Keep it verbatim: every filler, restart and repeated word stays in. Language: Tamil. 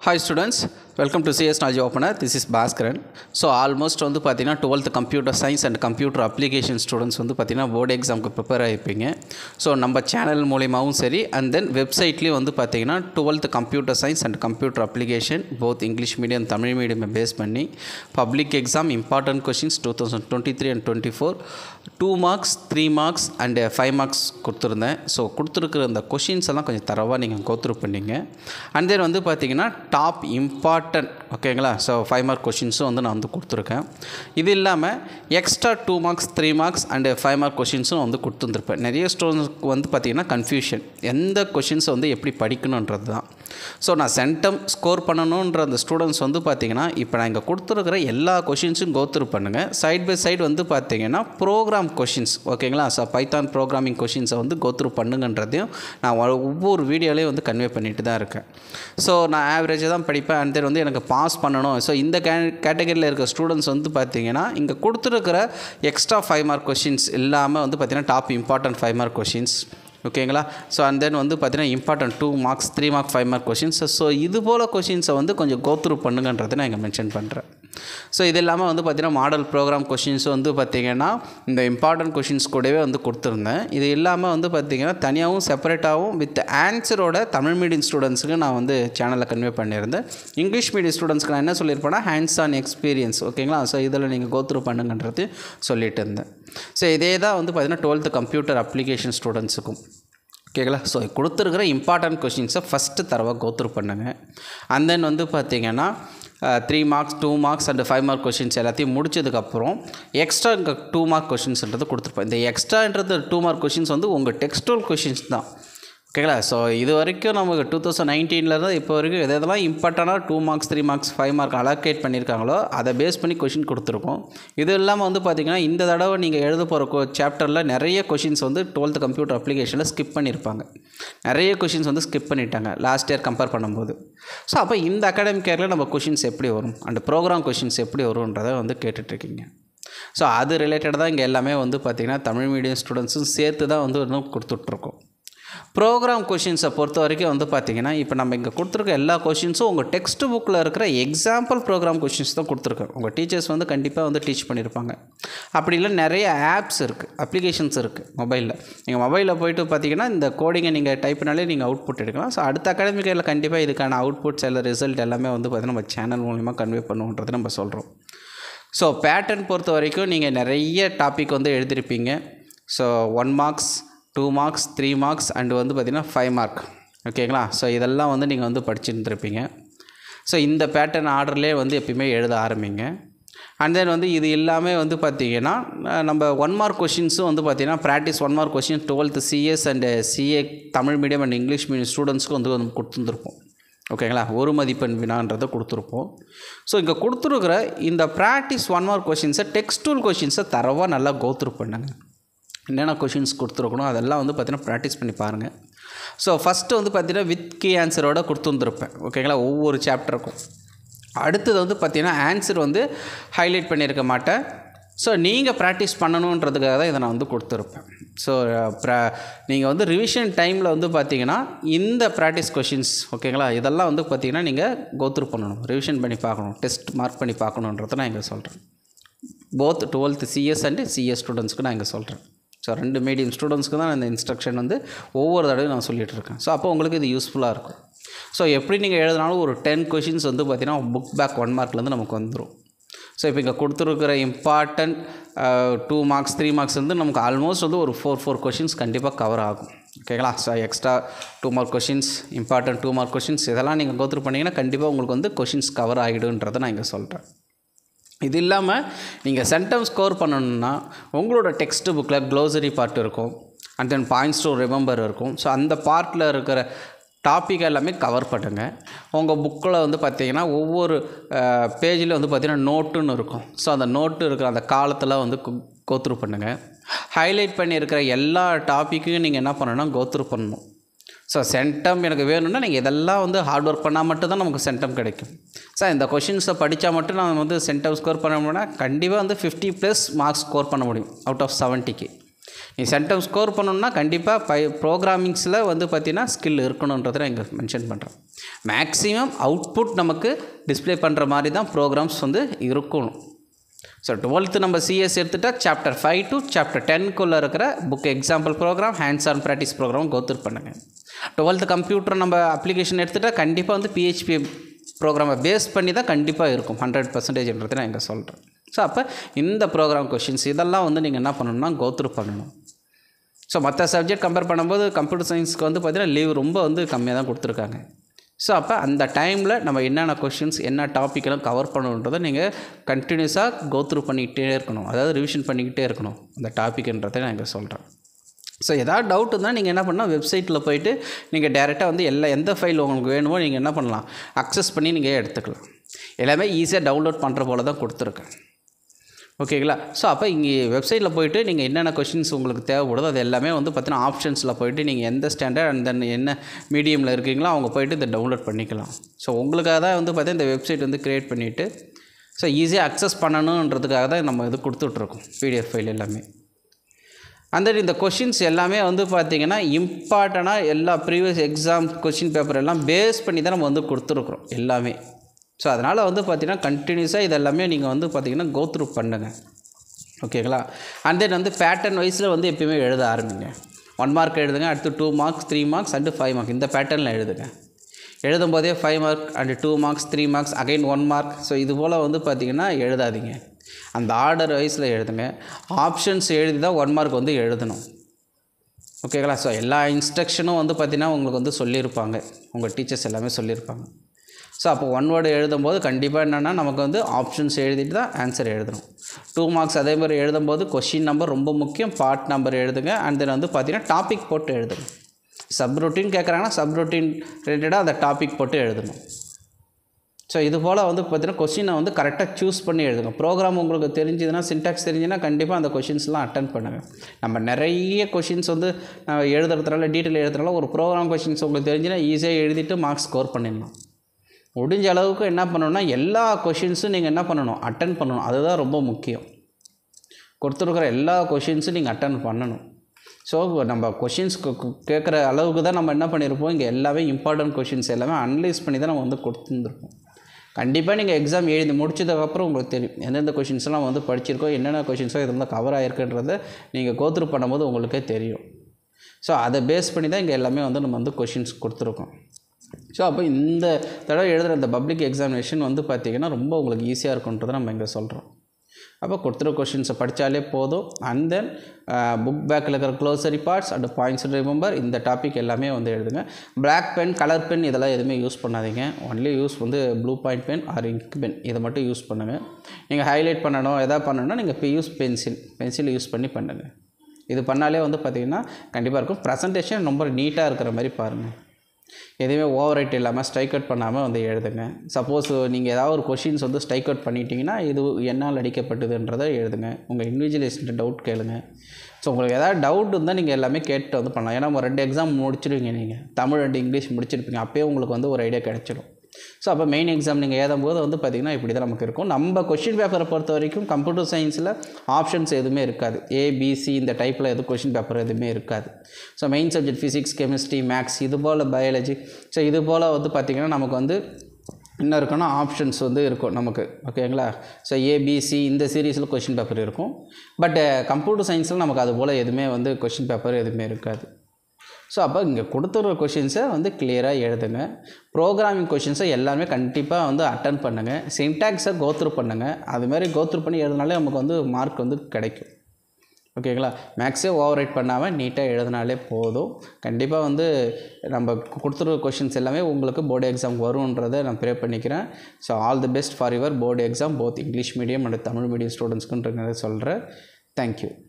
Hi students, welcome to C S Knowledge Opener. This is Bhaskaran. So almost வந்து பார்த்தீங்கன்னா twelfth computer science and computer application students வந்து பார்த்தீங்கன்னா board examக்கு ப்ரிப்பேர் ஆகிப்பீங்க. ஸோ நம்ம சேனல் மூலியமாகவும் சரி அண்ட் தென் வெப்சைட்லேயும் வந்து பார்த்தீங்கன்னா twelfth computer science and computer application both English medium Tamil medium base பண்ணி public exam important questions two thousand twenty three and twenty four two marks three marks and five marks கொடுத்துருந்தேன். ஸோ கொடுத்துருக்குற அந்த கொஷின்ஸ் எல்லாம் கொஞ்சம் தரவாக நீங்கள் கோத்ரூ பண்ணிங்க. அண்ட் தென் வந்து பார்த்தீங்கன்னா டாப் இம்பார்ட்டன்ட் ஓகேங்களா. ஸோ ஃபைவ் மார்க் கொஷின்ஸும் வந்து நான் வந்து கொடுத்துருக்கேன். இது இல்லாமல் extra two marks three marks and five mark கொஷின்ஸும் வந்து கொடுத்துருந்துருப்பேன். நிறைய ஸ்டூடெண்ட்ஸ்க்கு வந்து பார்த்திங்கன்னா கன்ஃபியூஷன் எந்த கொஷின்ஸை வந்து எப்படி படிக்கணுன்றது தான். ஸோ நான் சென்டம் ஸ்கோர் பண்ணணுன்ற அந்த ஸ்டூடெண்ட்ஸ் வந்து பார்த்திங்கன்னா இப்போ நான் இங்கே கொடுத்துருக்கிற எல்லா கொஷின்ஸும் கோத்ரூ பண்ணுங்கள். சைட் பை சைடு வந்து பார்த்திங்கன்னா ப்ரோக்ராம் கொஷின்ஸ் ஓகேங்களா. ஸோ பைத்தான் ப்ரோக்ராமிங் கொஷின்ஸை வந்து கோத்ரூ பண்ணுங்கன்றதையும் நான் ஒவ்வொரு வீடியோலையும் வந்து கன்வே பண்ணிட்டு தான் இருக்கேன். ஸோ நான் ஆவரேஜாக தான் படிப்பேன். அண்ட் தென் வந்து எனக்கு பாஸ் பண்ணணும். ஸோ இந்த கே கேட்டகரியில் இருக்க ஸ்டூடெண்ட்ஸ் வந்து பார்த்திங்கன்னா இங்கே கொடுத்துருக்கிற எக்ஸ்ட்ரா ஃபைவ் மார்க் கொஷின்ஸ் இல்லாமல் வந்து பார்த்திங்கன்னா top important five mark questions ஓகேங்களா. ஸோ அண்ட் தென் வந்து பார்த்திங்கன்னா important two marks three mark five mark questions. So இது போல் கொஷின்ஸை வந்து கொஞ்சம் கோத்ரூ பண்ணுங்கன்றதை நான் இங்கே மென்ஷன் பண்ணுறேன். ஸோ இது இல்லாமல் வந்து பார்த்திங்கன்னா மாடல் ப்ரோக்ராம் கொஷின்ஸ் வந்து பார்த்திங்கன்னா இந்த இம்பார்ட்டன்ட் கொஷின்ஸ் கூடவே வந்து கொடுத்துருந்தேன். இது இல்லாமல் வந்து பார்த்திங்கன்னா தனியாகவும் செப்பரேட்டாகவும் வித் ஆன்சரோட தமிழ் மீடியம் ஸ்டூடெண்ட்ஸுக்கு நான் வந்து சேனலில் கன்வே பண்ணியிருந்தேன். இங்கிலீஷ் மீடியம் ஸ்டூடெண்ட்ஸ்க்கு நான் என்ன சொல்லியிருப்பேன்னா ஹேண்ட்ஸ் ஆன் எக்ஸ்பீரியன்ஸ் ஓகேங்களா. ஸோ இதில் நீங்கள் கோத்ரூ பண்ணுங்கன்றது சொல்லிட்டு இருந்தேன். ஸோ இதே தான் வந்து பார்த்திங்கன்னா டுவெல்த்து கம்ப்யூட்டர் அப்ளிகேஷன் ஸ்டூடெண்ட்ஸுக்கும் ஓகேங்களா. ஸோ கொடுத்துருக்கிற இம்பார்ட்டன்ட் கொஷின்ஸை ஃபஸ்ட்டு தரவாக கோத்ரூ பண்ணுங்கள். அண்ட் தென் வந்து பார்த்திங்கன்னா three marks two marks and five mark questions எல்லாத்தையும் முடிச்சதுக்கப்புறம் எக்ஸ்ட்ரா இங்கே டூ மார்க் கொஷின்ஸ்ன்றது கொடுத்துருப்பேன். இந்த எக்ஸ்ட்ரான்றது டூ மார்க் கொஷின்ஸ் வந்து உங்கள் டெக்ஸ்டுவல் கொஷின்ஸ் தான் ஓகேங்களா. ஸோ இது வரைக்கும் நமக்கு டூ தௌசண்ட் நைன்டீன்லேருந்து இப்போ வரைக்கும் எது எதெல்லாம் இம்பார்ட்டனாக two marks three marks five mark allocate பண்ணியிருக்காங்களோ அதை பேஸ் பண்ணி கொஷின் கொடுத்துருக்கோம். இது இல்லாமல் வந்து பார்த்திங்கன்னா இந்த தடவை நீங்கள் எழுத போகிற கோ சாப்டரில் நிறைய கொஷின்ஸ் வந்து டுவெல்த் கம்ப்யூட்டர் அப்ளிகேஷனில் ஸ்கிப் பண்ணியிருப்பாங்க. நிறைய கொஷின்ஸ் வந்து ஸ்கிப் பண்ணிட்டாங்க லாஸ்ட் இயர் கம்பேர் பண்ணும்போது. ஸோ அப்போ இந்த அகாடமிக் இயரில் நம்ம கொஷின்ஸ் எப்படி வரும் அண்ட் ப்ரோக்ராம் கொஷின்ஸ் எப்படி வரும்ன்றதை வந்து கேட்டுட்ருக்கீங்க. ஸோ அது ரிலேட்டடாக தான் இங்கே எல்லாமே வந்து பார்த்திங்கன்னா தமிழ் மீடியம் ஸ்டூடெண்ட்ஸும் சேர்த்து தான் வந்து இன்னும் கொடுத்துட்ருக்கோம். ப்ரோக்ராம் கொஷின்ஸை பொறுத்த வரைக்கும் வந்து பார்த்திங்கன்னா இப்போ நம்ம இங்கே கொடுத்துருக்க எல்லா கொஷின்ஸும் உங்கள் டெக்ஸ்ட் புக்கில் இருக்கிற எக்ஸாம்பிள் ப்ரோக்ராம் கொஷின்ஸ் தான் கொடுத்துருக்கேன். உங்கள் டீச்சர்ஸ் வந்து கண்டிப்பாக வந்து டீச் பண்ணியிருப்பாங்க. அப்படி இல்லை நிறைய ஆப்ஸ் இருக்குது, அப்ளிகேஷன்ஸ் இருக்குது மொபைலில். நீங்கள் மொபைலில் போய்ட்டு பார்த்திங்கன்னா இந்த கோடிங்கை நீங்கள் டைப் பண்ணாலே நீங்கள் அவுட்புட் எடுக்கலாம். ஸோ அடுத்த அகாடமிக் இயரில் கண்டிப்பாக இதுக்கான அவுட்புட்ஸ் எல்லாம் ரிசல்ட் எல்லாமே வந்து பார்த்திங்கன்னா நம்ம சேனல் மூலிமா கன்வே பண்ணுவோன்றது நம்ம சொல்கிறோம். ஸோ பேட்டர்ன் பொறுத்த வரைக்கும் நீங்கள் நிறைய டாபிக் வந்து எழுதியிருப்பீங்க. So one marks two marks three marks and வந்து பார்த்திங்கன்னா ஃபைவ் மார்க் ஓகேங்களா. ஸோ இதெல்லாம் வந்து நீங்கள் வந்து படிச்சுருந்துருப்பீங்க. ஸோ இந்த பேட்டர்ன் ஆர்டர்லேயே வந்து எப்பயுமே எழுத ஆரம்பிங்க. அண்ட் தென் வந்து இது இல்லாமல் வந்து பார்த்திங்கன்னா நம்ம ஒன் மார்க் கொஷின்ஸும் வந்து பார்த்திங்கன்னா practice one mark question twelfth CS and CA Tamil medium and English medium ஸ்டூடெண்ட்ஸ்க்கு வந்து வந்து கொடுத்துருந்துருப்போம் ஓகேங்களா. ஒரு மதிப்பெண் வினான்றதை கொடுத்துருப்போம். ஸோ இங்கே கொடுத்துருக்குற இந்த ப்ராக்டிஸ் ஒன் மார்க் கொஷின்ஸை டெக்ஸ்டுவல் கொஷின்ஸை தரவாக நல்லா கோத்ரூ பண்ணுங்கள். என்னென்ன கொஷின்ஸ் கொடுத்துருக்கணும் அதெல்லாம் வந்து பார்த்திங்கன்னா ப்ராக்டிஸ் பண்ணி பாருங்கள். ஸோ ஃபஸ்ட்டு வந்து பார்த்திங்கன்னா வித் கீ ஆன்சரோடு கொடுத்துருந்துருப்பேன் ஓகேங்களா ஒவ்வொரு சாப்டருக்கும். அடுத்தது வந்து பார்த்திங்கன்னா ஆன்சர் வந்து ஹைலைட் பண்ணியிருக்க மாட்டேன். ஸோ நீங்கள் ப்ராக்டிஸ் பண்ணணுன்றதுக்காக தான் இதை நான் வந்து கொடுத்துருப்பேன். ஸோ ப்ரா நீங்கள் வந்து ரிவிஷன் டைமில் வந்து பார்த்திங்கன்னா இந்த ப்ராக்டிஸ் கொஷின்ஸ் ஓகேங்களா இதெல்லாம் வந்து பார்த்திங்கன்னா நீங்கள் கோத்ரூ பண்ணணும், ரிவிஷன் பண்ணி பார்க்கணும், டெஸ்ட் மார்க் பண்ணி பார்க்கணுன்றதை நான் இங்கே சொல்கிறேன். Both twelfth CS and CS ஸ்டூடெண்ட்ஸ்க்கு நான் இங்கே சொல்கிறேன். ஸோ ரெண்டு மீடியம் ஸ்டூடெண்ட்ஸ்க்கு தான் இந்த இன்ஸ்ட்ரக்ஷன் வந்து ஒவ்வொரு தடவையும் நான் சொல்லிகிட்ருக்கேன். ஸோ அப்போ உங்களுக்கு இது யூஸ்ஃபுல்லாக இருக்கும். ஸோ எப்படி நீங்கள் எழுதினாலும் ஒரு டென் கொஷின்ஸ் வந்து பார்த்திங்கன்னா புக் பேக் ஒன் மார்க்லேருந்து நமக்கு வந்துடும். ஸோ இப்போ இங்கே கொடுத்துருக்கிற important two marks three marks வந்து நமக்கு ஆல்மோஸ்ட் வந்து ஒரு ஃபோர் ஃபோர் கொஷின்ஸ் கண்டிப்பாக கவர் ஆகும் ஓகேங்களா. So extra two mark questions important two mark questions இதெல்லாம் நீங்கள் கோத்ரூ பண்ணிங்கன்னா கண்டிப்பாக உங்களுக்கு வந்து கொஷின்ஸ் கவர் ஆகிடுன்றதை நான் இங்கே சொல்கிறேன். இது இல்லாமல் நீங்கள் சென்டம் ஸ்கோர் பண்ணணுன்னா உங்களோட டெக்ஸ்ட் புக்கில் க்ளோசரி பார்ட் இருக்கும் and then points to remember இருக்கும். ஸோ அந்த பார்ட்டில் இருக்கிற டாபிக் எல்லாமே கவர் பண்ணுங்கள். உங்கள் புக்கில் வந்து பார்த்திங்கன்னா ஒவ்வொரு பேஜில் வந்து பார்த்திங்கன்னா நோட்டுன்னு இருக்கும். ஸோ அந்த நோட்டு இருக்கிற அந்த காலத்தில் வந்து கோத்ரூ பண்ணுங்கள். ஹைலைட் பண்ணியிருக்கிற எல்லா டாப்பிக்கையும் நீங்கள் என்ன பண்ணணும்னா கோத்ரூ பண்ணணும். ஸோ சென்டம் எனக்கு வேணும்னா நீங்கள் இதெல்லாம் வந்து ஹார்ட் ஒர்க் பண்ணால் மட்டும்தான் நமக்கு சென்டம் கிடைக்கும். சார் இந்த கொஷின்ஸை படித்தா மட்டும் நான் வந்து சென்டம் ஸ்கோர் பண்ண முடியும்னா கண்டிப்பாக வந்து ஃபிஃப்டி ப்ளஸ் மார்க்ஸ் ஸ்கோர் பண்ண முடியும் அவுட் ஆஃப் செவன்ட்டிக்கு நீ சென்டம் ஸ்கோர் பண்ணணுன்னா கண்டிப்பாக பை ப்ரோக்ராமிங்ஸில் வந்து பார்த்திங்கன்னா ஸ்கில் இருக்கணுன்றதை நான் இங்கே மென்ஷன் பண்ணுறேன். மேக்ஸிமம் அவுட்புட் நமக்கு டிஸ்பிளே பண்ணுற மாதிரி தான் ப்ரோக்ராம்ஸ் வந்து இருக்கணும். ஸோ டுவெல்த்து நம்ம சிஎஸ் எடுத்துகிட்டா சாப்டர் ஃபைவ் டு சாப்டர் டென்க்குள்ளே இருக்கிற book example program, hands on practice program go through பண்ணுங்கள். டுவெல்த்து கம்ப்யூட்டர் நம்ம அப்ளிகேஷன் எடுத்துகிட்டா கண்டிப்பாக வந்து பிஹெச்பி ப்ரோக்ராமை பேஸ் பண்ணி தான் கண்டிப்பாக இருக்கும் ஹண்ட்ரட் பர்சன்டேஜ்ன்றது நான் இங்கே சொல்கிறேன். ஸோ அப்போ இந்த ப்ரோக்ராம் கொஷின்ஸ் இதெல்லாம் வந்து நீங்கள் என்ன பண்ணணும்னா கோத்ரூ பண்ணணும். ஸோ மற்ற சப்ஜெக்ட் கம்பேர் பண்ணும்போது கம்ப்யூட்டர் சயின்ஸ்க்கு வந்து பார்த்திங்கன்னா லீவ் ரொம்ப வந்து கம்மியாக தான் கொடுத்துருக்காங்க. ஸோ அப்போ அந்த டைமில் நம்ம என்னென்ன கொஷின்ஸ் என்ன டாப்பிக்கெல்லாம் கவர் பண்ணணுன்றதை நீங்கள் கண்டினியூஸாக கோத்ரூ பண்ணிக்கிட்டே இருக்கணும், அதாவது ரிவிஷன் பண்ணிக்கிட்டே இருக்கணும் அந்த டாப்பிக்ன்றதை நான் இங்கே சொல்கிறேன். ஸோ எதாவது டவுட் இருந்தால் நீங்கள் என்ன பண்ணால் வெப்சைட்டில் போய்ட்டு நீங்கள் டேரெக்டாக வந்து எல்லா எந்த ஃபைல் உங்களுக்கு வேணுமோ நீங்கள் என்ன பண்ணலாம் அக்சஸ் பண்ணி நீங்கள் எடுத்துக்கலாம். எல்லாமே ஈஸியாக டவுன்லோட் பண்ணுற போல தான் கொடுத்துருக்கேன். ஓகேங்களா? ஸோ அப்போ இங்கே வெப்சைட்டில் போய்ட்டு நீங்கள் என்னென்ன கொஷின்ஸ் உங்களுக்கு தேவைப்படுதோ அது எல்லாமே வந்து பார்த்தீங்கன்னா ஆப்ஷன்ஸில் போய்ட்டு நீங்கள் எந்த ஸ்டாண்டர்ட் அண்ட் தென் என்ன மீடியமில் இருக்கீங்களோ அவங்க போய்ட்டு இதை டவுன்லோட் பண்ணிக்கலாம். ஸோ உங்களுக்காக தான் வந்து பார்த்தீங்கன்னா இந்த வெப்சைட் வந்து க்ரியேட் பண்ணிவிட்டு ஸோ ஈஸியாக அக்சஸ் பண்ணணுன்றதுக்காக தான் நம்ம இது கொடுத்துட்ருக்கோம் பிடிஎஃப் ஃபைல் எல்லாமே. அந்த இந்த கொஷின்ஸ் எல்லாமே வந்து பார்த்திங்கன்னா இம்பார்ட்டண்ட்டாக எல்லா ப்ரீவியஸ் எக்ஸாம் கொஷின் பேப்பர் எல்லாம் பேஸ் பண்ணி தான் நம்ம வந்து கொடுத்துருக்குறோம் எல்லாமே. ஸோ அதனால் வந்து பார்த்திங்கன்னா கண்டினியூஸாக இதெல்லாமே நீங்கள் வந்து பார்த்திங்கன்னா கோத்ரூ பண்ணுங்கள். ஓகேங்களா? அண்ட் தென் வந்து பேட்டர்ன் வைஸில் வந்து எப்பயுமே எழுத ஆரம்பிங்க. ஒன் மார்க் எழுதுங்க, அடுத்து two marks three marks and five mark இந்த பேட்டர்னில் எழுதுங்க. எழுதும் போதே five mark and two marks three marks again one mark. So இது போல் வந்து பார்த்திங்கன்னா எழுதாதீங்க, அந்த ஆர்டர் வைஸில் எழுதுங்க. ஆப்ஷன்ஸ் எழுதி தான் ஒன் மார்க் வந்து எழுதணும். ஓகேங்களா? ஸோ எல்லா இன்ஸ்ட்ரக்ஷனும் வந்து பார்த்திங்கன்னா உங்களுக்கு வந்து சொல்லியிருப்பாங்க, உங்கள் டீச்சர்ஸ் எல்லாமே சொல்லியிருப்பாங்க. ஸோ அப்போ ஒன் வேர்டு எழுதும்போது கண்டிப்பாக என்னென்னா நமக்கு வந்து ஆப்ஷன்ஸ் எழுதிட்டு தான் ஆன்சர் எழுதணும். டூ மார்க்ஸ் அதே மாதிரி எழுதும்போது கொஷின் நம்பர் ரொம்ப முக்கியம், பார்ட் நம்பர் எழுதுங்க. அண்ட் தென் வந்து பார்த்திங்கன்னா டாபிக் போட்டு எழுதுங்க. சப் ரொட்டீன் கேட்குறாங்கன்னா சப் ரொட்டீன் ரிலேட்டடாக அந்த டாபிக் போட்டு எழுதணும். ஸோ இது போல் வந்து பார்த்திங்கன்னா கொஷினை வந்து கரெக்டாக சூஸ் பண்ணி எழுதுங்க. ப்ரோக்ராம் உங்களுக்கு தெரிஞ்சதுன்னா சின்டாக்ஸ் தெரிஞ்சுன்னா கண்டிப்பாக அந்த கொஷின்ஸ்லாம் அட்டன் பண்ணுங்கள். நம்ம நிறைய கொஷின்ஸ் வந்து எழுதுறதுனால டீட்டெயில் எழுதுறதுனால ஒரு ப்ரோக்ராம் கொஷின்ஸ் உங்களுக்கு தெரிஞ்சுன்னா ஈஸியாக எழுதிட்டு மார்க்ஸ் ஸ்கோர் பண்ணிடலாம். முடிஞ்ச அளவுக்கு என்ன பண்ணணும்னா எல்லா கொஷின்ஸும் நீங்கள் என்ன பண்ணணும் அட்டன் பண்ணணும். அதுதான் ரொம்ப முக்கியம். கொடுத்துருக்குற எல்லா கொஷின்ஸும் நீங்கள் அட்டன் பண்ணணும். ஸோ நம்ம கொஷின்ஸ் கேட்குற அளவுக்கு தான் நம்ம என்ன பண்ணியிருப்போம், இங்கே எல்லாமே இம்பார்ட்டன்ட் கொஷின்ஸ் எல்லாமே அனலைஸ் பண்ணி தான் நம்ம வந்து கொடுத்துருந்துருப்போம். கண்டிப்பாக நீங்கள் எக்ஸாம் எழுதி முடிச்சதுக்கப்புறம் உங்களுக்கு தெரியும் எந்தெந்த கொஷின்ஸ்லாம் வந்து படிச்சிருக்கோம், என்னென்ன கொஷின்ஸோ இது வந்து கவர் ஆகிருக்குன்றதை நீங்கள் கோத்ரூ பண்ணும்போது உங்களுக்கே தெரியும். ஸோ அதை பேஸ் பண்ணி தான் இங்கே எல்லாமே வந்து நம்ம வந்து கொஷின்ஸ் கொடுத்துருக்கோம். ஸோ அப்போ இந்த தடவை எழுதுகிற இந்த பப்ளிக் எக்ஸாமினேஷன் வந்து பார்த்திங்கன்னா ரொம்ப உங்களுக்கு ஈஸியாக இருக்குன்றதை நம்ம இங்கே சொல்கிறோம். அப்போ கொடுத்துருக்க கொஷின்ஸை படித்தாலே போதும். அண்ட் தென் புக் பேக்கில் இருக்கிற glossary parts and points remember இந்த டாபிக் எல்லாமே வந்து எழுதுங்க. பிளாக் பென், கலர் பென் இதெல்லாம் எதுவுமே யூஸ் பண்ணாதீங்க. ஒன்லி யூஸ் வந்து blue point pen or ink pen இதை மட்டும் யூஸ் பண்ணுங்கள். நீங்கள் ஹைலைட் பண்ணணும் எதாவது பண்ணணும்னா நீங்கள் இப்போ யூஸ் பென்சில் பென்சில் யூஸ் பண்ணி பண்ணுங்கள். இது பண்ணாலே வந்து பார்த்திங்கன்னா கண்டிப்பாக இருக்கும். ப்ரெசன்டேஷன் ரொம்ப நீட்டாக இருக்கிற மாதிரி பாருங்கள். எதுவுமே ஓவர் ரைட் இல்லாமல் ஸ்ட்ரைக் அவுட் பண்ணாமல் வந்து எழுதுங்க. சப்போஸ் நீங்கள் ஏதாவது ஒரு கொஷின்ஸ் வந்து ஸ்ட்ரைக் அவுட் பண்ணிட்டீங்கன்னா இது என்னால் அடிக்கப்பட்டதுன்றதை எழுதுங்க. உங்கள் இன்விஜிலேஷன் டவுட் கேளுங்க. ஸோ உங்களுக்கு ஏதாவது டவுட் இருந்தால் நீங்கள் எல்லாமே கேட்டு வந்து பண்ணலாம். ஏன்னா ரெண்டு எக்ஸாம் முடிச்சிடுவீங்க, நீங்கள் தமிழ் அண்ட் இங்கிலீஷ் முடிச்சிருப்பீங்க. அப்போயே உங்களுக்கு வந்து ஒரு ஐடியா கிடச்சிடும். ஸோ அப்போ மெயின் எக்ஸாம் நீங்கள் ஏதும்போது வந்து பார்த்திங்கன்னா இப்படி தான் நமக்கு இருக்கும். நம்ம கொஷின் பேப்பரை பொறுத்த வரைக்கும் கம்ப்யூட்டர் சயின்ஸில் ஆப்ஷன்ஸ் எதுவுமே இருக்காது. ஏபிசி இந்த டைப்பில் எதுவும் கொஷின் பேப்பர் எதுவுமே இருக்காது. So main subject physics, chemistry, maths இது போல் பயாலஜி. ஸோ இது போல் வந்து பார்த்திங்கன்னா நமக்கு வந்து என்ன இருக்குன்னா ஆப்ஷன்ஸ் வந்து இருக்கும் நமக்கு. ஓகேங்களா? ஸோ ஏபிசி இந்த சீரீஸில் கொஷின் பேப்பர் இருக்கும். பட் கம்ப்யூட்டர் சயின்ஸில் நமக்கு அது போல் எதுவுமே வந்து கொஷின் பேப்பர் எதுவுமே இருக்காது. ஸோ அப்போ இங்கே கொடுத்துருக்க கொஷின்ஸை வந்து கிளியராக எழுதுங்க. ப்ரோக்ராமிங் கொஷின்ஸை எல்லாமே கண்டிப்பாக வந்து அட்டன் பண்ணுங்கள். சின்டாக்ஸை கோத்ரூ பண்ணுங்கள். அதுமாதிரி கோத்ரூ பண்ணி எழுதினாலே நமக்கு வந்து மார்க் வந்து கிடைக்கும். ஓகேங்களா? மேக்ஸே ஓவர் ரைட் பண்ணாமல் நீட்டாக எழுதினாலே போதும். கண்டிப்பாக வந்து நம்ம கொடுத்துருக்க கொஷின்ஸ் எல்லாமே உங்களுக்கு போர்டு எக்ஸாம் வரும்ன்றதை நான் ப்ரே பண்ணிக்கிறேன். So all the best for your board exam both English medium and Tamil medium ஸ்டூடெண்ட்ஸ்க்குன்றதை சொல்கிறேன். தேங்க்யூ.